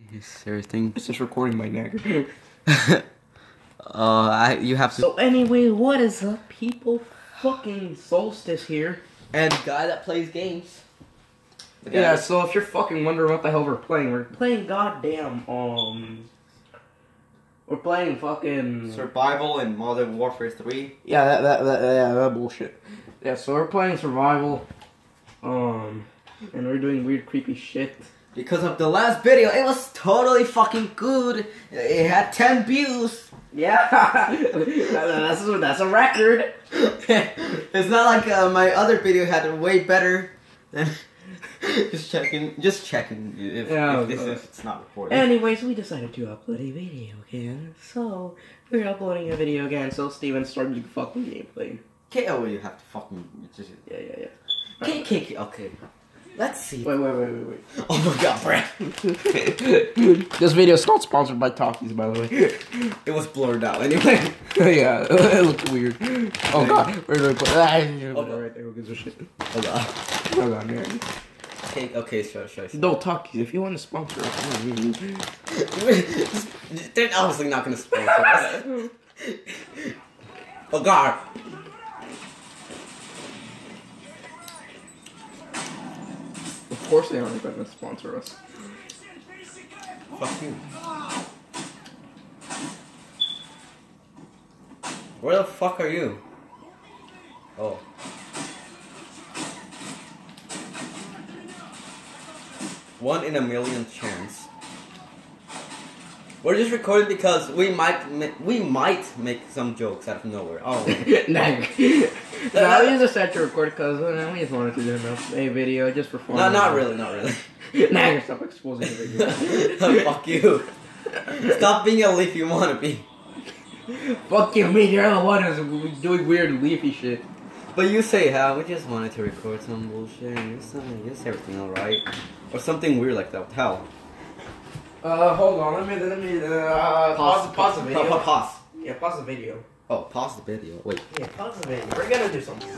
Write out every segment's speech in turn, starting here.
Is everything? It's just recording my neck. You have to. So anyway, what is up, people? Fucking Solstice here. And guy that plays games. Yeah, so if you're fucking wondering what the hell we're playing goddamn, we're playing fucking... Survival in Modern Warfare 3. Yeah, that bullshit. Yeah, so we're playing survival, and we're doing weird, creepy shit. Because of the last video, it was totally fucking good. It had 10 views. Yeah, that's a record. It's not like my other video had way better than... Just checking if it's not recording. Anyways, we decided to upload a video again. So, we're uploading a video again, so Steven started the fucking gameplay. Okay, oh, you have to fucking... Yeah. Okay. Let's see. Wait. Oh my god, Brad. This video is not sponsored by Talkies, by the way. It was blurred out anyway. Yeah, it looked weird. Oh god, where do I put that? Oh, right there, who gives a shit? Oh god. Oh god, man. Okay, sure. No, Talkies, if you want to sponsor us. They're obviously not gonna sponsor us. Oh god. Of course they aren't gonna sponsor us. Fuck you. Where the fuck are you? Oh. One in a million chance. We're just recording because we might make some jokes out of nowhere. Oh. Nah. No, we just had to record because we just wanted to do a video just for fun. No, not really. Nah, stop exposing the video. Fuck you. Stop being a leafy wannabe. Fuck you, me. You're the one who's doing weird leafy shit. But you say how we just wanted to record some bullshit and just everything alright. Or something weird like that. How? Hold on. Let me pause the video. Pause. Yeah, pause the video. Oh, pause the video. Wait. Yeah, pause the video. We're gonna do something.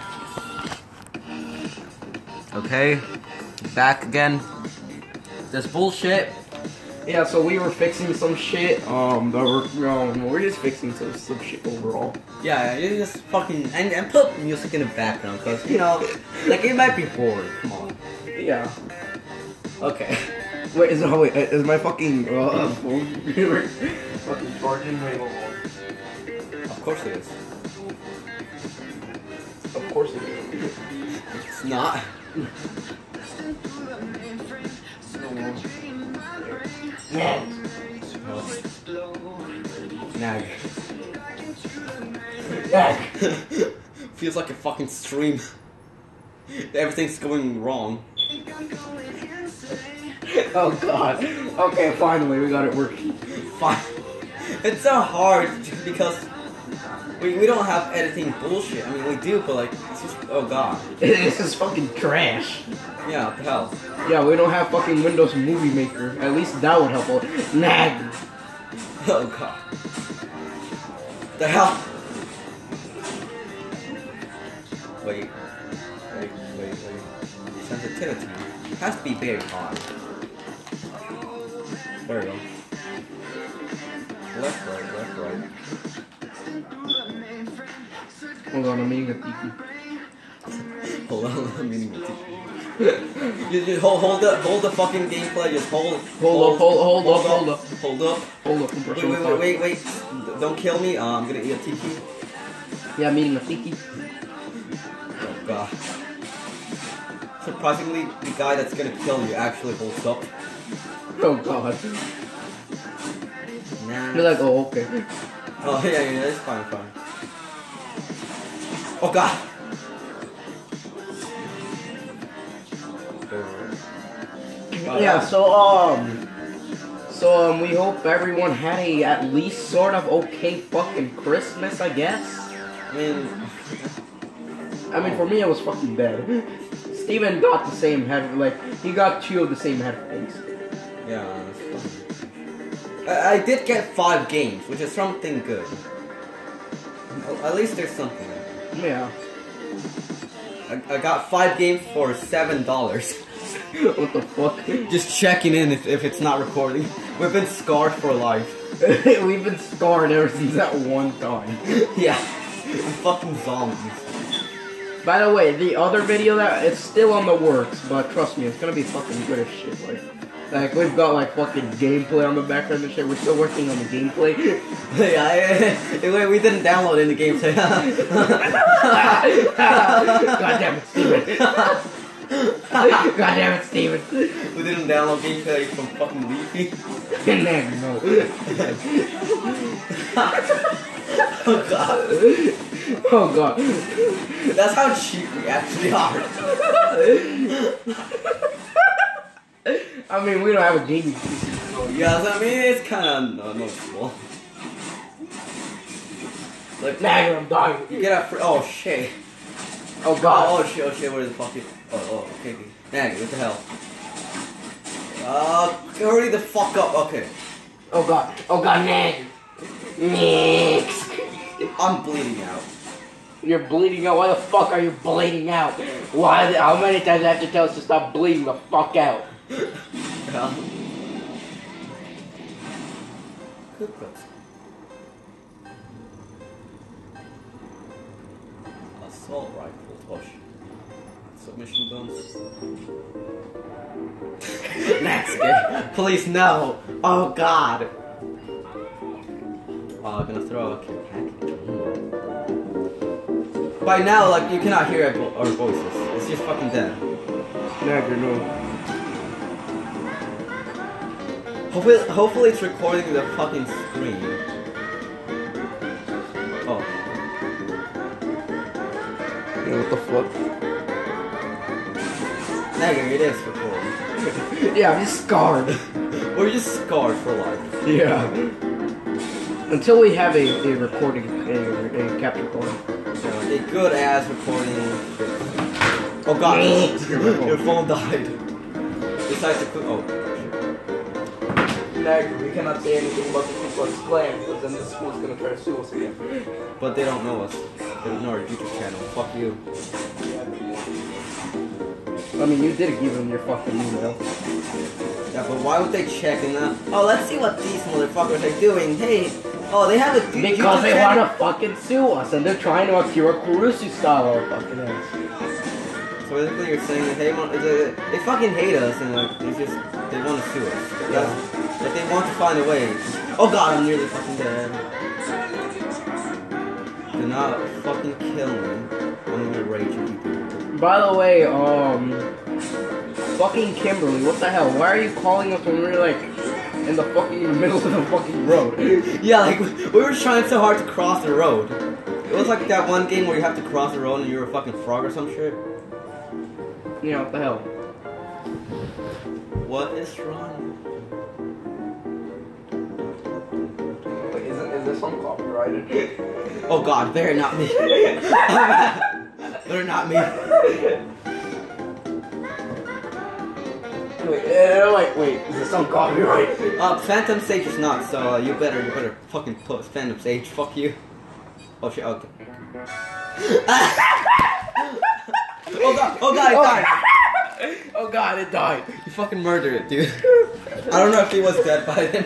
Okay. Back again. This bullshit. Yeah, so we were fixing some shit. We're just fixing some shit overall. Yeah, you just fucking and put music in the background, cause you know, like it might be boring. Come on. Yeah. Okay. Wait, is my fucking phone fucking charging? Wait, hold on. Of course it is. Of course it is. It's not. Nag. Feels like a fucking stream. Everything's going wrong. Oh god. Okay, finally we got it working. Fine. It's so hard because we don't have editing bullshit. I mean we do, but like it's just oh god. This is fucking trash. Yeah, what the hell? Yeah, we don't have fucking Windows Movie Maker. At least that would help out. Nag. Oh god. The hell? Wait. Sensitivity has to be very high. There we go. Left, right. Hold on, I'm eating a tiki. Hold on, I'm eating a tiki. You hold the fucking gameplay. Just hold up. Wait. Don't kill me. I'm gonna eat a tiki. Yeah, I'm eating a tiki. Oh god. Surprisingly, the guy that's gonna kill you actually holds up. Oh god. Nah. You're like, oh, okay. Oh yeah, it's fine. Oh god. Yeah, so we hope everyone had a at least sort of okay fucking Christmas, I guess. I mean, for me it was fucking bad. Steven got the same he got 2 of the same headphones. Yeah, that's fine. I did get 5 games, which is something good. At least there's something. Yeah. I got 5 games for $7. What the fuck? Just checking in if it's not recording. We've been scarred for life. We've been scarred ever since that one time. Yeah. I'm fucking zombies. By the way, the other video that it's still on the works, but trust me, it's gonna be fucking good as shit. Like we've got like fucking gameplay on the background and shit. We're still working on the gameplay. Yeah, we didn't download any gameplay. God damn it, Steven. God damn it, Steven. We didn't download gameplay from fucking Leafy. No. Oh god. Oh god. That's how cheap we actually are. I mean, we don't have a gaming PC. Yeah, I mean, it's kind of noticeable. Like, Nagger, I'm dying. You get a free. Oh shit. Oh god. Oh shit, where the fuck is. Oh, okay. Nagger, what the hell? Hurry the fuck up, okay. Oh god, Nagger. Nix. I'm bleeding out. You're bleeding out? Why the fuck are you bleeding out? Why? How many times do I have to tell us to stop bleeding the fuck out? Yeah. Good cooks. Assault rifle. Oh shit. Submachine guns. Next game. Please no. Oh god. Oh, I'm gonna throw a package. By now, like, you cannot hear our voices. It's just fucking dead. Nagger, no. Hopefully it's recording the fucking screen. Oh. Yeah, what the fuck? Nagger, it is recording. Yeah, I'm just scarred. We're just scarred for life. Yeah. Until we have a recording, a capture point. A good ass recording. Oh god, your phone died. Besides the oh. Nagger, we cannot say anything about the people at Slam because then the school's gonna try to sue us again. But they don't know us. They don't know our YouTube channel. Fuck you. I mean, you did give them your fucking email. Yeah, but why would they check in that? Oh, let's see what these motherfuckers are doing. Hey, oh, they have a because they want to fucking sue us, and they're trying to Akira Kurusu style our fucking ass. So basically, you're saying that they fucking hate us, and like they want to sue us. Yeah. Like they want to find a way. Oh god, I'm nearly fucking dead. Do not fucking kill me. I'm gonna rage at you. By the way, fucking Kimberly, what the hell? Why are you calling us when we're like in the fucking middle of the fucking road? Yeah, like we were trying so hard to cross the road. It was like that one game where you have to cross the road and you're a fucking frog or some shit. Yeah, what the hell? What is wrong? Wait, is this on copyrighted? Oh god, better not me. Better not me. Wait, is this on copyright? Phantom Sage is not, so you better fucking post Phantom Sage. Fuck you. Oh shit, okay. Oh god, it died! Oh god, it died. You fucking murdered it, dude. I don't know if he was dead by then.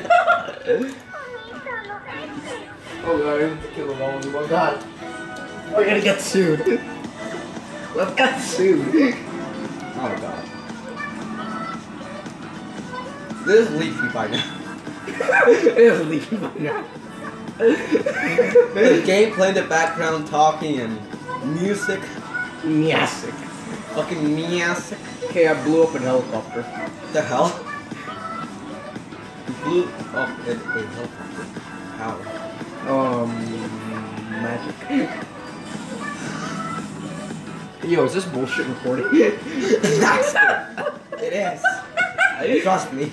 Oh god, I have to kill him all. Oh god. We're gonna get sued. Let's get sued. Oh god. This is Leafy by now. It is Leafy by now. The gameplay in the background talking and music. Music. Fucking music. Okay, I blew up an helicopter. What the hell? You blew up a helicopter. How? Magic. Yo, is this bullshit recording? It is. Trust me.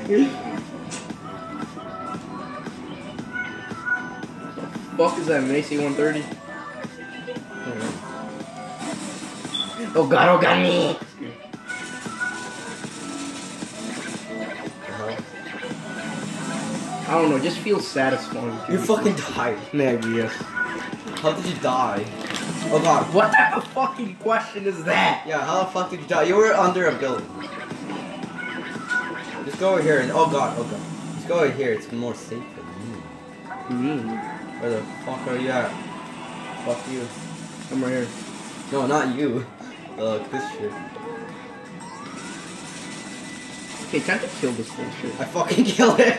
Fuck is that, an AC-130? Oh god, me! I don't know, it just feels satisfying. You fucking died. Maybe, yes. How did you die? Oh god. What type of fucking question is that? Yeah, how the fuck did you die? You were under a building. Just go over here and oh god. Just go over here. It's more safe for me. Where the fuck are you at? Fuck you. I'm right here. No, not you. This shit. Okay, time to kill this bullshit. I fucking killed it.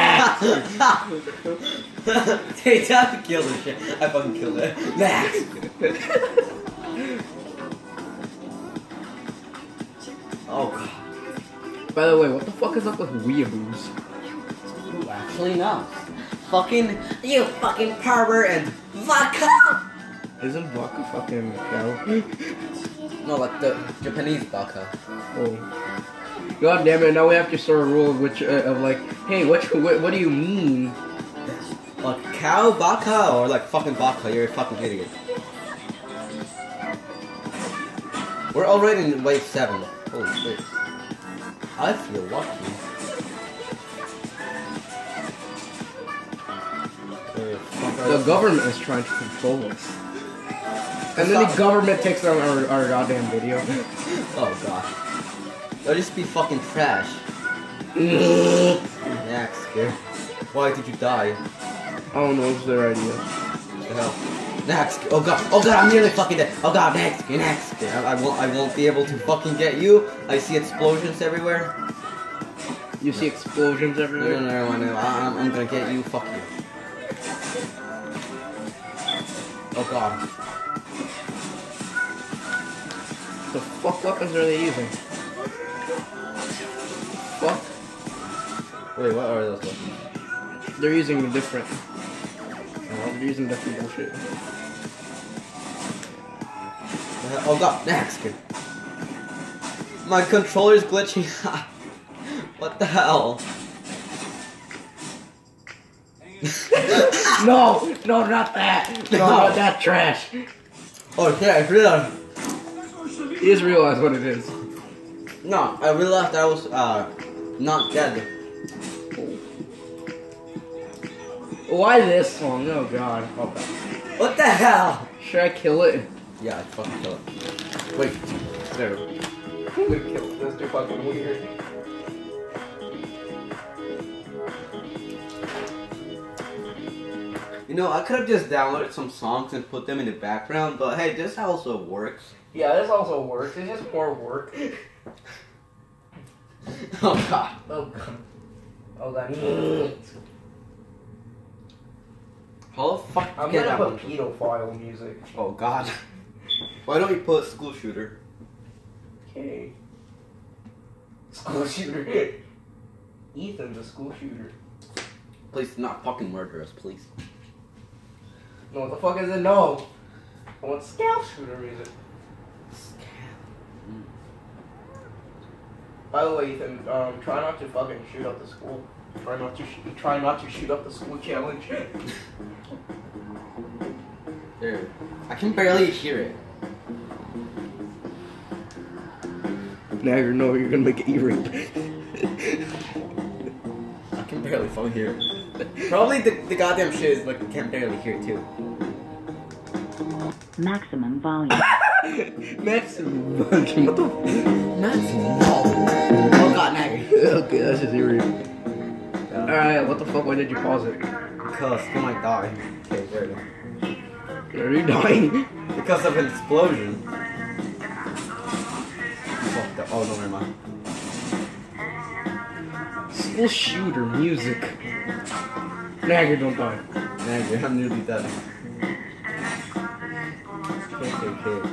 Hey, time to kill this shit. I fucking killed it. Max. Oh god. By the way, what the fuck is up with weeaboos? Who actually knows? Fucking you fucking pervert and vodka. Isn't vodka fucking cow? No, like the Japanese vodka. Oh. God damn it! Now we have to start a rule of which of like, hey, what do you mean? Like cow vodka or like fucking vodka? You're a fucking idiot. We're already in wave 7. Holy shit! I feel lucky. The government is trying to control us. And then the government takes down our goddamn video. Oh god. That'll just be fucking trash. Max, why did you die? I don't know, it's their idea. What the hell? Max, oh god, I'm nearly fucking dead. Oh god, Max. I won't be able to fucking get you. I see explosions everywhere. You see explosions everywhere? No, I'm gonna get you, fuck you. Oh god. The fuck weapons are they using? Fuck. Wait, what are those weapons? They're using different. They're using different bullshit. Oh god, Max. My controller's glitching. What the hell? No, not that. No, not that trash. Oh shit, I realized. You just realize what it is. No, I realized I was not dead. Why this song? Oh god. Oh god. What the hell? Should I kill it? Yeah, I fucking kill it. Wait, there. I'm gonna kill it. That's too fucking weird. You know, I could have just downloaded some songs and put them in the background, but hey, this also works. Yeah, this also works. It's just more work. Oh god. Oh god. Oh god. How the fuck? I'm gonna put pedophile music. Oh god. Why don't you put school shooter? Okay. School shooter. Ethan's a school shooter. Please do not fucking murder us, please. No, what the fuck is it? No. I want scout shooter music. By the way, Ethan, try not to fucking shoot up the school. Try not to shoot up the school challenge. There. I can barely hear it. Now you know you're gonna make it E-rape. I can barely fucking hear it. Probably the goddamn shit is like I can barely hear it too. Maximum volume. Maximum volume. What the? Maximum volume. Oh god, Maggie. Okay, that's just E-rape. Alright, what the fuck? Why did you pause it? Because you might die. Okay, there you go. Are you dying? Because of an explosion. Fuck the, oh no, never mind. School shooter music. Nagger, don't die. Nagger, I'm nearly dead. Okay.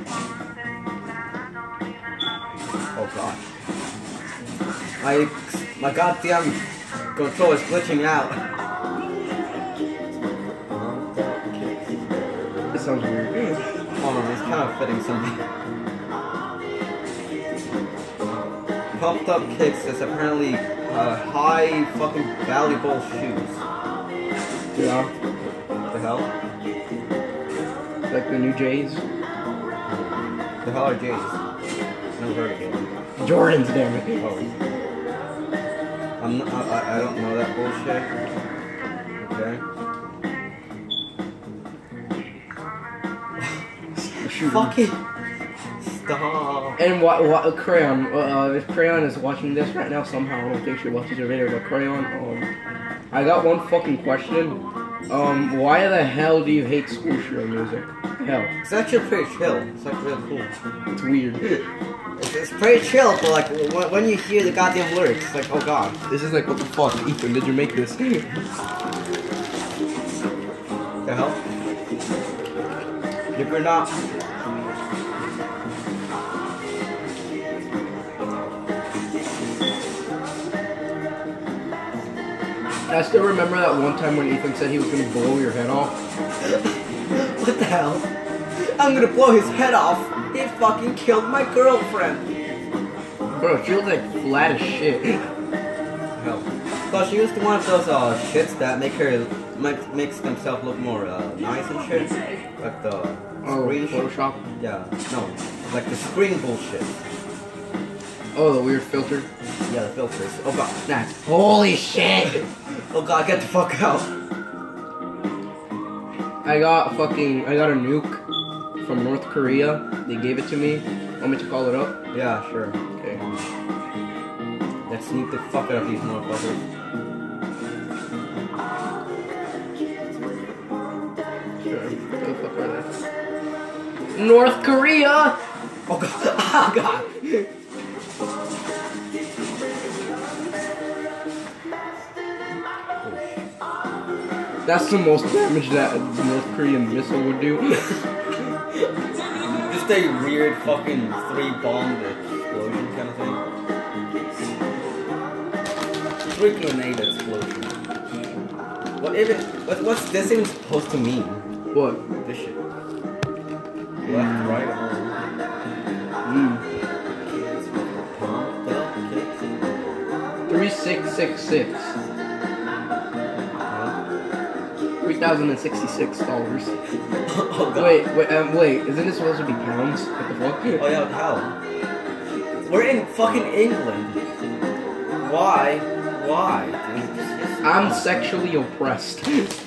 Oh god. My goddamn control is glitching out. This sounds weird. Hold on, it's kind of fitting something. Pumped up kicks is apparently high fucking valuable shoes. Yeah. What the hell? Like the new Jays? The hell are J's? Never heard of them. Jordans, damn it. Oh. I don't know that bullshit. Okay. Fucking Stop. And what Crayon? If Crayon is watching this right now somehow, I don't think she watches your video. But Crayon, I got one fucking question. Why the hell do you hate school shooter music? Hell. It's actually pretty chill. It's like really cool. It's weird. It's pretty chill, but like when you hear the goddamn lyrics, it's like, oh god. This is like, what the fuck, Ethan? Did you make this? The hell? If you're not. I still remember that one time when Ethan said he was gonna blow your head off. What the hell? I'm gonna blow his head off. He fucking killed my girlfriend. Bro, she was like flat as shit. Hell. But she was one of those shits that makes themselves look more nice and shit. Like the screen Photoshop? Yeah, no. Like the screen bullshit. Oh, the weird filter? Yeah, the filters. Oh god, nah. Holy shit! Oh god, get the fuck out. I got a nuke from North Korea. They gave it to me. Want me to call it up? Yeah, sure. Okay. Let's sneak the fuck out of these motherfuckers. Sure. What the fuck are they? North Korea! Oh god. Oh god. That's the most damage that the North Korean missile would do. Just a weird fucking 3-bomb explosion kind of thing. 3 grenade explosion. What's this even supposed to mean? What? This shit. Left, right, or 3666. $3,066. Oh god. Wait, isn't it supposed to be pounds? What the fuck? Oh yeah, what the hell? We're in fucking England. Why? Why? I'm sexually oppressed.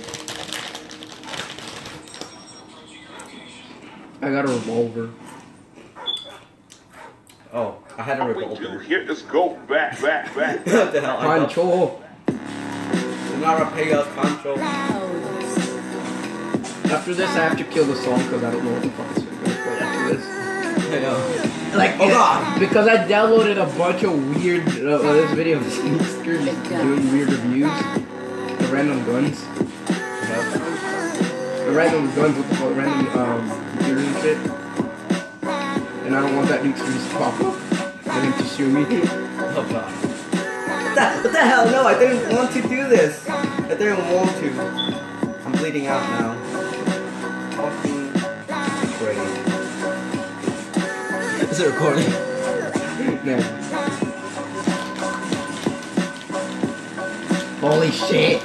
I got a revolver. Oh, I had a revolver. Hit the scope back. What the hell? Concho. Do not repay us, Concho. After this, I have to kill the song because I don't know what the fuck is going to play after this. I know. Like, oh god! Because I downloaded a bunch of weird, this video of sneakers doing weird reviews. The random guns. The random guns with the random, computers and shit. And I don't want that nuke to just pop up and him to sue me. Oh god. What the hell? No, I didn't want to do this. I didn't want to. I'm bleeding out now. Fucking great. Is it recording? No. Holy shit!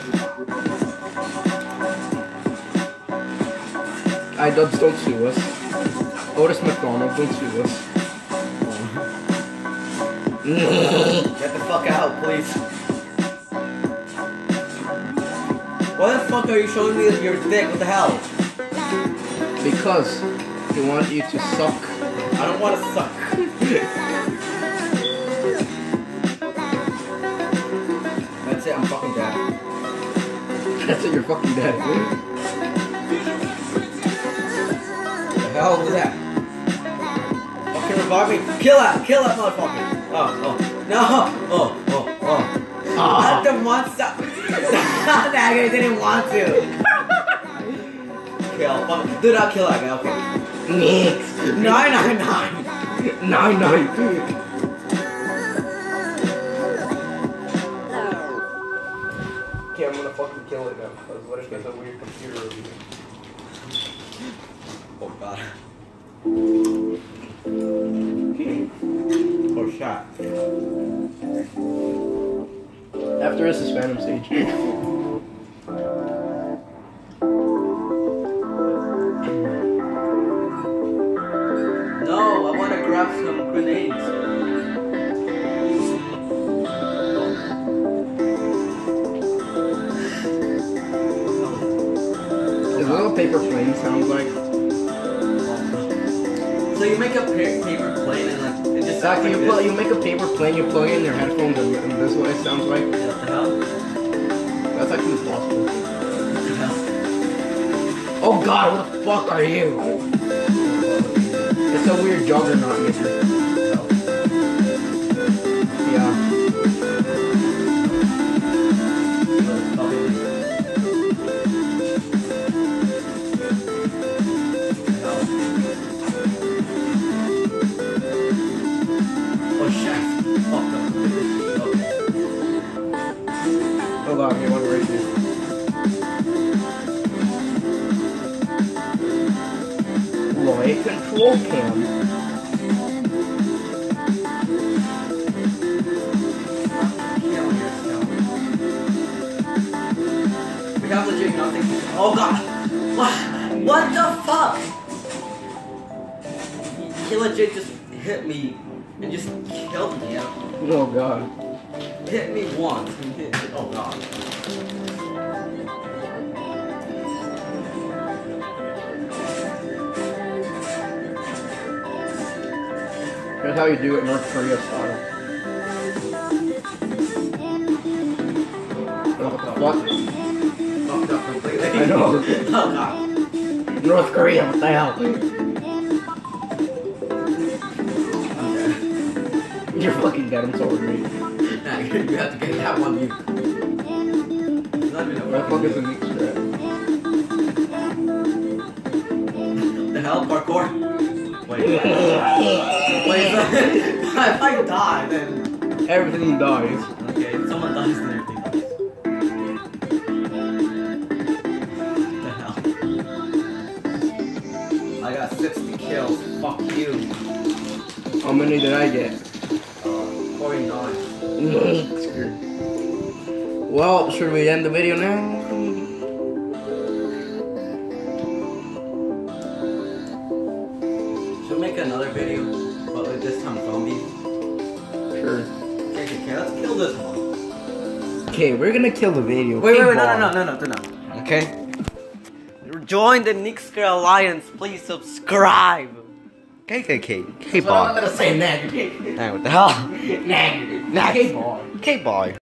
iDubbbz, don't sue us. Otis McDonald, don't sue us. Get the fuck out, please. Why the fuck are you showing me your dick? What the hell? Because they want you to suck. I don't want to suck. That's it, I'm fucking dead. That's it, you're fucking dead. What the hell was that? Fucking revive me. Kill that motherfucker. Oh, no. Oh. I didn't want to. That guy didn't want to. Kill. Do not kill that guy, okay. Next. 999. 992. Okay, I'm gonna fucking kill it now. Because what if there's a weird computer over here? Oh god. Or shot. After this is Phantom Sage. No, I want to grab some grenades. Is that what paper plane sounds like? Please you make a paper plane and like it just sounds Like like you make a paper plane, you plug in your headphones, and this is what it sounds like. What the hell? That's actually possible. What the hell? Oh God, what the fuck are you? It's a weird juggernaut mission. Yeah. Oh shit! Fucked up. Okay. Hold on, you want to raise me? Lloyd control cam. We have legit nothing. Oh god! What the fuck? He legit just hit me and just killed me. Oh God. Hit me once. Oh god. That's how you do it North Korea style. What? Fucked up completely. I know. Oh god. North Korea, what the hell? Okay. You're fucking dead, I'm sorry, mate. Nah, you have to get that one view. Let me know. What the fuck is a mix trap? The hell? Parkour? Wait. Wait, if I die, then... Everything dies. Okay, if someone dies, then everything dies. What the hell? I got 60 kills. Fuck you. How many did I get? 49. Well, should we end the video now? Should we make another video, but with this time zombies? Sure. Okay, let's kill this one. Okay, we're gonna kill the video. Wait, Okay, no. bye. Okay? Join the Nixker Alliance, please subscribe. Okay, I'm gonna say negative. Nah, what the hell? Negative. Nah, Okay, bye. Okay, bye.